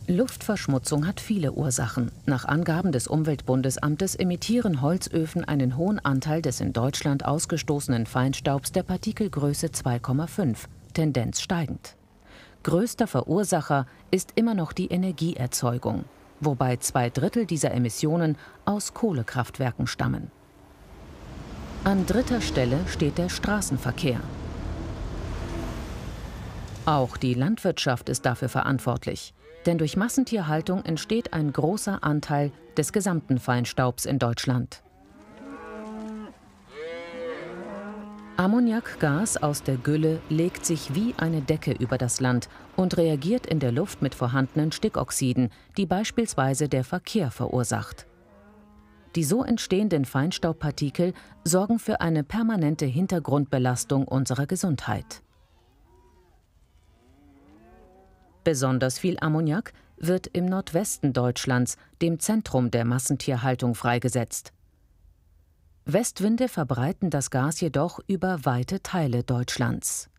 Luftverschmutzung hat viele Ursachen. Nach Angaben des Umweltbundesamtes emittieren Holzöfen einen hohen Anteil des in Deutschland ausgestoßenen Feinstaubs der Partikelgröße 2,5, Tendenz steigend. Größter Verursacher ist immer noch die Energieerzeugung, wobei 2/3 dieser Emissionen aus Kohlekraftwerken stammen. An dritter Stelle steht der Straßenverkehr. Auch die Landwirtschaft ist dafür verantwortlich. Denn durch Massentierhaltung entsteht ein großer Anteil des gesamten Feinstaubs in Deutschland. Ammoniakgas aus der Gülle legt sich wie eine Decke über das Land und reagiert in der Luft mit vorhandenen Stickoxiden, die beispielsweise der Verkehr verursacht. Die so entstehenden Feinstaubpartikel sorgen für eine permanente Hintergrundbelastung unserer Gesundheit. Besonders viel Ammoniak wird im Nordwesten Deutschlands, dem Zentrum der Massentierhaltung, freigesetzt. Westwinde verbreiten das Gas jedoch über weite Teile Deutschlands.